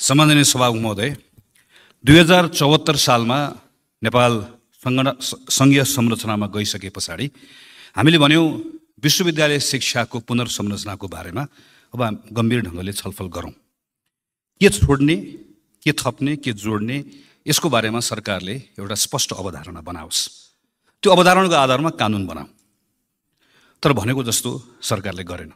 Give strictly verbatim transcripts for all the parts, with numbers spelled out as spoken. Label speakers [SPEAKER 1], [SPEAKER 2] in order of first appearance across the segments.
[SPEAKER 1] सम्माननीय सभामुख महोदय, दुई हजार चौहत्तर सालमा नेपाल सङ्घीय संरचनामा गइसके पछाडि हामीले भन्यौं विश्वविद्यालय शिक्षाको पुनर्संरचनाको बारेमा अब गम्भीर ढङ्गले छलफल गरौँ। के छोड्ने, के थप्ने, के जोड्ने, यसको बारेमा सरकारले एउटा स्पष्ट अवधारणा बनाओस्। त्यो अवधारणाको आधारमा कानुन बनाऊ। तर भनेको जस्तो सरकारले गरेन।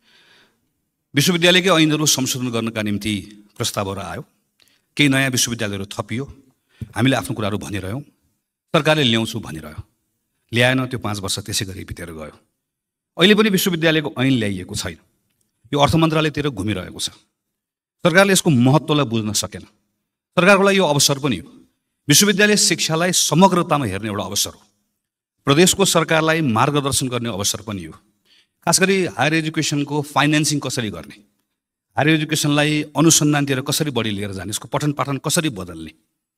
[SPEAKER 1] विश्वविद्यालयकै ऐनहरू संशोधन गर्नका निम्ति प्रस्तावहरू आयो। केही नयाँ विश्वविद्यालयहरू थपियो। हामीले आफ्नो कुराहरू भनिरह्यौँ। सरकारले ल्याउँछु भनिरह्यो। ल्याएन, त्यो पाँच वर्ष त्यसै गरी बितेर गयो। अहिले पनि विश्वविद्यालयको ऐन ल्याइएको छैन। यो अर्थ मन्त्रालयतिर घुमिरहेको छ। सरकारले यसको महत्त्वलाई बुझ्न सकेन। सरकारको लागि यो अवसर पनि हो। विश्वविद्यालय शिक्षालाई समग्रतामा हेर्ने एउटा अवसर हो। प्रदेशको सरकारलाई मार्गदर्शन गर्ने अवसर पनि हो। खास गरी हायर एजुकेसनको फाइनेन्सिङ कसरी गर्ने, हायर एजुकेसनलाई अनुसन्धानतिर कसरी बढी लिएर जाने, यसको पठन पाठन कसरी बदल्ने,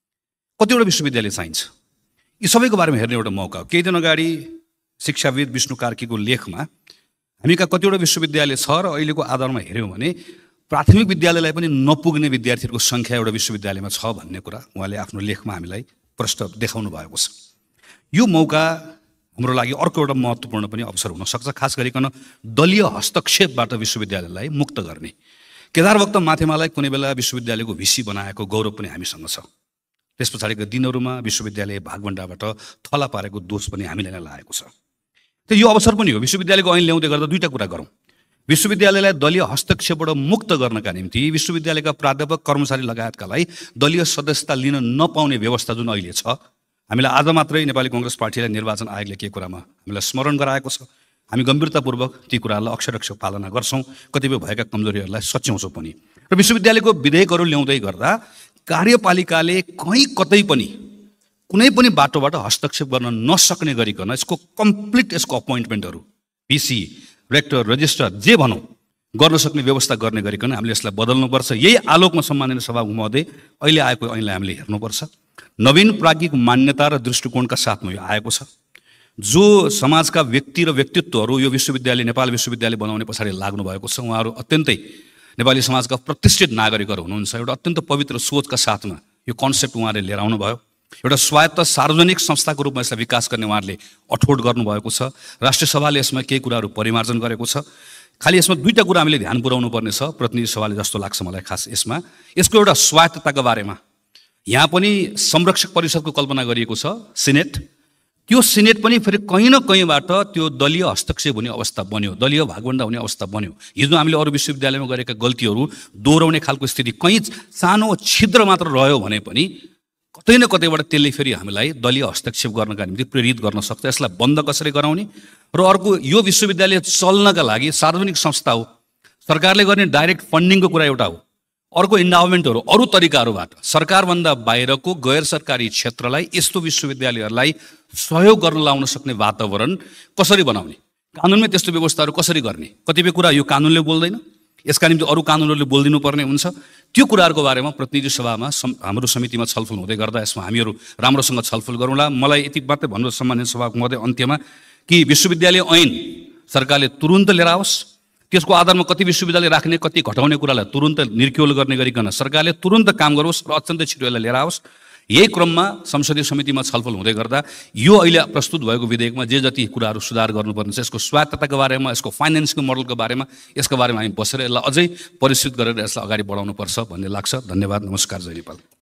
[SPEAKER 1] कतिवटा विश्वविद्यालय चाहिन्छ, यी सबैको बारेमा हेर्ने एउटा मौका हो। केही दिन अगाडि शिक्षाविद विष्णु कार्कीको लेखमा हामी कहाँ कतिवटा विश्वविद्यालय छ र अहिलेको आधारमा हेऱ्यौँ भने प्राथमिक विद्यालयलाई पनि नपुग्ने विद्यार्थीहरूको सङ्ख्या एउटा विश्वविद्यालयमा छ भन्ने कुरा उहाँले आफ्नो लेखमा हामीलाई प्रष्ट देखाउनु भएको छ। यो मौका हाम्रो लागि अर्को एउटा महत्त्वपूर्ण पनि अवसर हुन सक्छ, खास गरिकन दलीय हस्तक्षेपबाट विश्वविद्यालयलाई मुक्त गर्ने। केदारभक्त माथेमालाई कुनै बेला विश्वविद्यालयको भिसी बनाएको गौरव पनि हामीसँग छ। त्यस पछाडिका दिनहरूमा विश्वविद्यालय भागभण्डाबाट थला पारेको दोष पनि हामीले नै लागेको छ। त यो अवसर पनि हो। विश्वविद्यालयको ऐन ल्याउँदै गर्दा दुईटा कुरा गरौँ। विश्वविद्यालयलाई दलीय हस्तक्षेपबाट मुक्त गर्नका निम्ति विश्वविद्यालयका प्राध्यापक कर्मचारी लगायतकालाई दलीय सदस्यता लिन नपाउने व्यवस्था जुन अहिले छ, हामीलाई आज मात्रै नेपाली कांग्रेस पार्टीलाई निर्वाचन आयोगले के कुरामा हामीलाई स्मरण गराएको छ। हामी गम्भीरतापूर्वक ती कुराहरूलाई अक्षर अक्षर पालना गर्छौँ, कतिपय भएका कमजोरीहरूलाई सच्याउँछौँ पनि। र विश्वविद्यालयको विधेयकहरू ल्याउँदै गर्दा कार्यपालिकाले कहीँ कतै पनि कुनै पनि बाटोबाट हस्तक्षेप गर्न नसक्ने गरिकन यसको कम्प्लिट यसको अपोइन्टमेन्टहरू भिसी, रेक्टर, रजिस्ट्रार जे भनौँ गर्न सक्ने व्यवस्था गर्ने गरिकन हामीले यसलाई बदल्नुपर्छ। यही आलोकमा सम्माननीय सभामुख महोदय, अहिले आएको ऐनलाई हामीले हेर्नुपर्छ। नवीन प्राज्ञिक मान्यता र दृष्टिकोणका साथमा यो आएको छ। जो समाजका व्यक्ति र व्यक्तित्वहरू यो विश्वविद्यालय नेपाल विश्वविद्यालय बनाउने पछाडि लाग्नु भएको छ, उहाँहरू अत्यन्तै नेपाली समाजका प्रतिष्ठित नागरिकहरू हुनुहुन्छ। एउटा अत्यन्त पवित्र सोचका साथमा यो कन्सेप्ट उहाँले लिएर आउनुभयो। एउटा स्वायत्त सार्वजनिक संस्थाको रूपमा यसलाई विकास गर्ने उहाँहरूले अठोट गर्नुभएको छ। राष्ट्रिय सभाले यसमा केही कुराहरू परिमार्जन गरेको छ। खालि यसमा दुईटा कुरा हामीले ध्यान पुर्याउनु पर्ने छ प्रतिनिधि सभाले जस्तो लाग्छ मलाई। खास यसमा यसको एउटा स्वायत्तताको बारेमा यहाँ पनि संरक्षक परिषदको कल्पना गरिएको छ, सिनेट। त्यो सिनेट पनि फेरि कहीँ न कहीँबाट त्यो दलीय हस्तक्षेप हुने अवस्था बन्यो, दलीय भागभण्डा हुने अवस्था बन्यो। हिजो हामीले अरू विश्वविद्यालयमा गरेका गल्तीहरू दोहोऱ्याउने खालको स्थिति कहीँ सानो छिद्र मात्र रह्यो भने पनि कतै न कतैबाट त्यसले फेरि हामीलाई दलीय हस्तक्षेप गर्नका निम्ति प्रेरित गर्न सक्छ। यसलाई बन्द कसरी गराउने र अर्को, यो विश्वविद्यालय चल्नका लागि सार्वजनिक संस्था हो, सरकारले गर्ने डाइरेक्ट फन्डिङको कुरा एउटा हो। अर्को इन्डाउमेन्टहरू, अरू तरिकाहरूबाट सरकारभन्दा बाहिरको गैर सरकारी क्षेत्रलाई यस्तो विश्वविद्यालयहरूलाई सहयोग गर्न लाउन सक्ने वातावरण कसरी बनाउने, कानुनमै त्यस्तो व्यवस्थाहरू कसरी गर्ने, कतिपय कुरा यो कानुनले बोल्दैन, यसका निम्ति अरू कानुनहरूले बोलिदिनु पर्ने हुन्छ। त्यो कुराहरूको बारेमा प्रतिनिधि सभामा हाम्रो समितिमा छलफल हुँदै गर्दा यसमा हामीहरू राम्रोसँग छलफल गरौँला। मलाई यति मात्रै भन्नु सम्माननीय सभाको महोदय अन्त्यमा कि विश्वविद्यालय ऐन सरकारले तुरुन्त लिएर आओस्। त्यसको आधारमा कति विश्वविद्यालय राख्ने, कति घटाउने कुरालाई तुरुन्त निर्क्योल गर्ने गरिकन सरकारले तुरुन्त काम गरोस् र अत्यन्तै छिटो यसलाई लिएर आओस्। यही क्रममा संसदीय समितिमा छलफल हुँदै गर्दा यो अहिले प्रस्तुत भएको विधेयकमा जे जति कुराहरू सुधार गर्नुपर्ने छ, यसको स्वायत्तताको बारेमा, यसको फाइनेन्सको मोडलको बारेमा, यसको बारेमा हामी बसेर यसलाई अझै परिष्कृत गरेर यसलाई अगाडि बढाउनुपर्छ भन्ने लाग्छ। धन्यवाद। नमस्कार। जय नेपाल।